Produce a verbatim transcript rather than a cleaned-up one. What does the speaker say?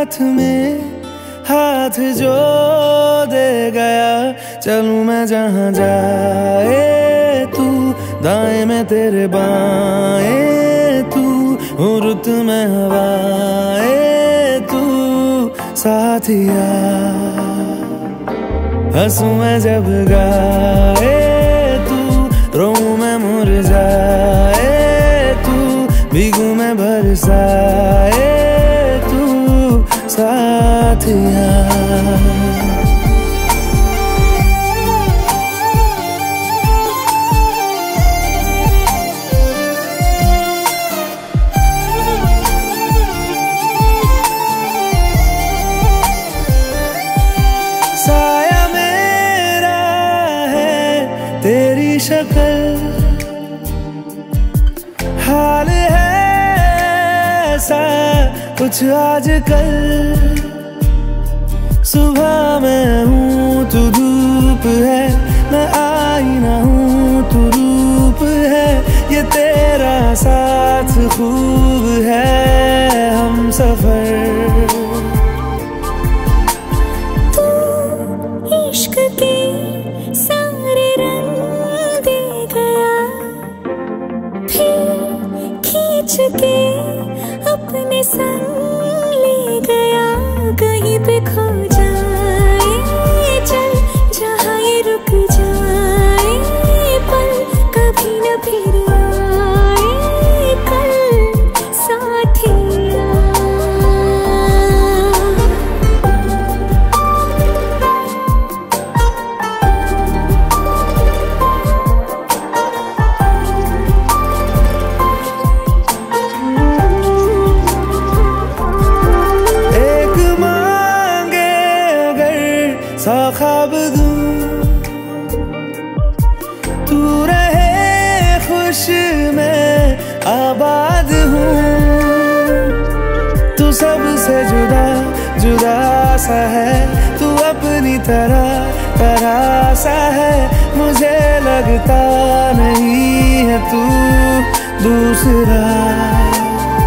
हाथ में हाथ जो दे गया, चलूं मैं जहां जाए तू, दाएं में तेरे बाएं तू, रुत में हवाए तू साथिया। हंसूं मैं जब गाए तू, रोऊं मैं मुरझाए तू, भीगूं मैं बरसाए तू साथिया। साया मेरा है तेरी शक्ल, हाल है ऐसा कुछ आजकल। सुबह मैं हूँ तू धूप है, मैं आईना हूँ तू रूप है, ये तेरा साथ खूब है हम सफर। इश्क के सारे रंग दे गया, फिर खींच के अपने संग ले गया। कहीं पे खो जाए चल, जहाँ ये रुक जाए पल, कभी न फिर आए कल साथिया। सा ख्वाब दूं तू रहे खुश, मैं आबाद हूँ। तू सबसे जुदा जुदा सा है, तू अपनी तरह तरह सा है, मुझे लगता नहीं है तू दूसरा।